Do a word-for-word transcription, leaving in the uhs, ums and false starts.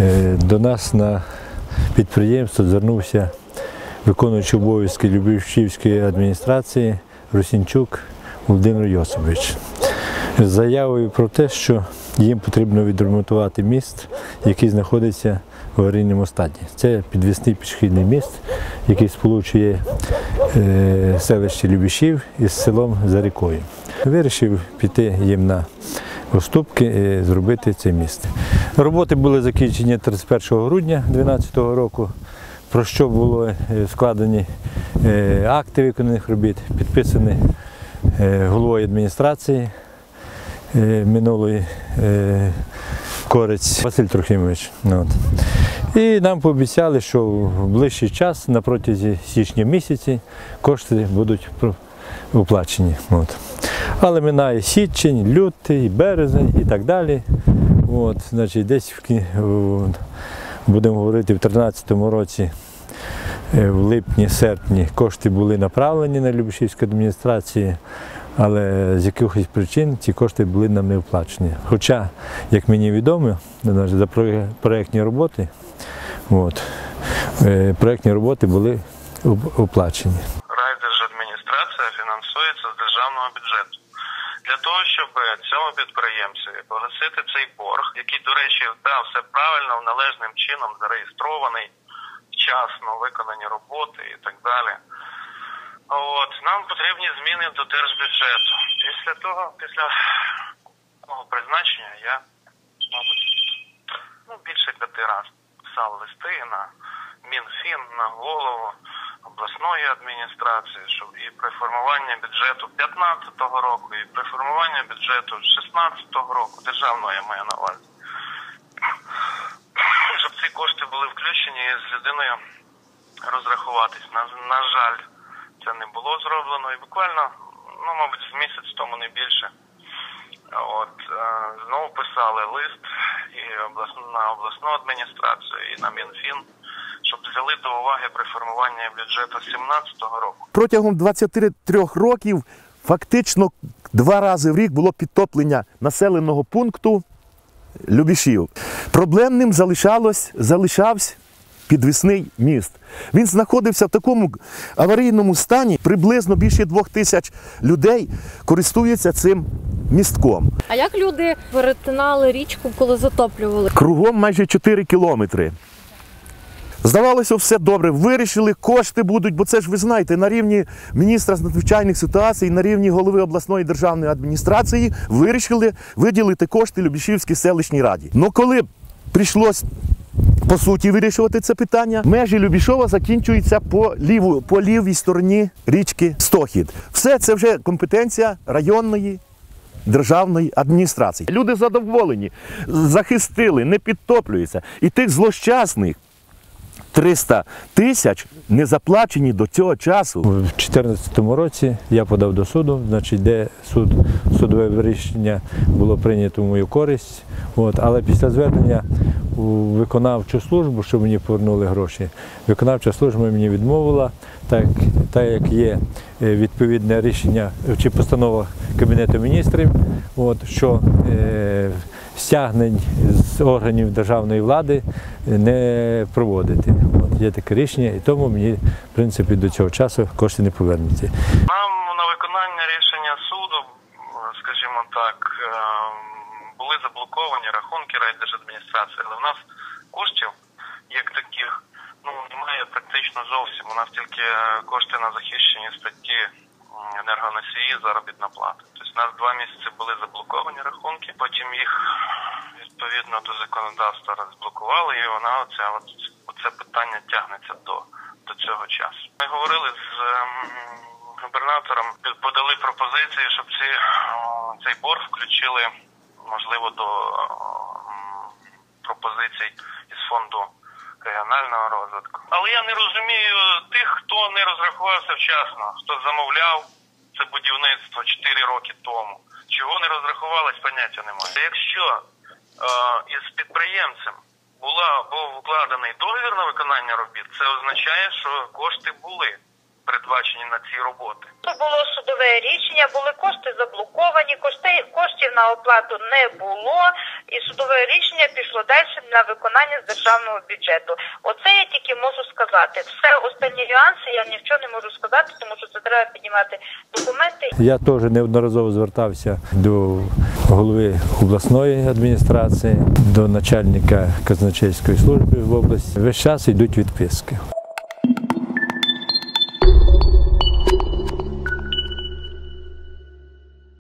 До нас на підприємство звернувся виконуючий обов'язки Любешівської адміністрації Русінчук Володимир Йосипович з заявою про те, що їм потрібно відремонтувати міст, який знаходиться в аварійному стані. Це підвісний пішохідний міст, який сполучує селище Любешів із селом за рікою. Вирішив піти їм на уступки і зробити цей міст. Роботи були закінчені тридцять першого грудня дві тисячі дванадцятого року, про що були складені акти виконаних робіт, підписані головою адміністрації минулої Корець Василь Трохимович. І нам пообіцяли, що в ближчий час, на протязі січня місяці, кошти будуть оплачені. От. Але минає січень, лютий, березень і так далі. От, значить, десь в, будемо говорити, в дві тисячі тринадцятому році, в липні-серпні, кошти були направлені на Любешівську адміністрацію, але з якихось причин ці кошти були нам не оплачені. Хоча, як мені відомо, за проєктні роботи, от, проєктні роботи були оплачені. Райдержадміністрація фінансується з державного бюджету. Для того, щоб цьому підприємцю погасити цей борг, який, до речі, да, все правильно, належним чином зареєстрований, вчасно виконані роботи і так далі. От, нам потрібні зміни до держбюджету. Після того, після того призначення я, мабуть, ну, більше п'яти разів писав листи на Мінфін, на голову обласної адміністрації, щоб і при формуванні бюджету п'ятнадцятого року, і при формуванні бюджету шістнадцятого року, державного я маю на увазі, щоб ці кошти були включені і з людиною розрахуватись. На, на жаль, це не було зроблено і буквально, ну, мабуть, з місяць тому, не більше. От, знову писали лист і обласну, на обласну адміністрацію, і на Мінфін, щоб взяли до уваги при формуванні бюджету сімнадцятого року. Протягом двадцяти трьох років фактично два рази в рік було підтоплення населеного пункту Любешів. Проблемним залишалось, залишався підвісний міст. Він знаходився в такому аварійному стані, приблизно більше двох тисяч людей користуються цим містком. А як люди перетинали річку, коли затоплювали? Кругом майже чотири кілометри. Здавалося, все добре, вирішили, кошти будуть, бо це ж, ви знаєте, на рівні міністра з надзвичайних ситуацій, на рівні голови обласної державної адміністрації вирішили виділити кошти Любешівській селищній раді. Ну коли прийшлось, по суті, вирішувати це питання, межі Любешова закінчуються по, ліву, по лівій стороні річки Стохід. Все це вже компетенція районної державної адміністрації. Люди задоволені, захистили, не підтоплюються. І тих злощасних триста тисяч не заплачені до цього часу. У дві тисячі чотирнадцятому році я подав до суду, значить, де суд, судове рішення було прийнято в мою користь. От, але після звернення у виконавчу службу, щоб мені повернули гроші, виконавча служба мені відмовила, так, так як є відповідне рішення чи постанова Кабінету міністрів, от, що е, стягнень з органів державної влади не проводити. От, є таке рішення, і тому мені, в принципі, до цього часу кошти не повернуться. Нам на виконання рішення суду, скажімо так, були заблоковані рахунки райдержадміністрації, але в нас коштів, як таких, ну, немає практично зовсім. У нас тільки кошти на захищені статті енергоносії, заробітна плата. Тобто у нас два місяці були заблоковані рахунки, потім їх відповідно до законодавства розблокували, і вона оце, оце питання тягнеться до, до цього часу. Ми говорили з ем, губернатором, подали пропозиції, щоб ці, цей борг включили, можливо, до ем, пропозицій із фонду регіонального розвитку. Але я не розумію тих, хто не розрахувався вчасно, хто замовляв це будівництво чотири роки тому. Чого не розрахувалось, поняття немає. Якщо е, із підприємцем була, був укладений договір на виконання робіт, це означає, що кошти були передбачені на ці роботи. Було судове рішення, були кошти заблоковані, кошти, коштів на оплату не було, і судове рішення пішло далі на виконання з державного бюджету. Оце я тільки можу сказати. Все останні нюанси я нічого не можу сказати, тому що це треба піднімати документи. Я теж неодноразово звертався до голови обласної адміністрації, до начальника казначейської служби в області. Весь час йдуть відписки.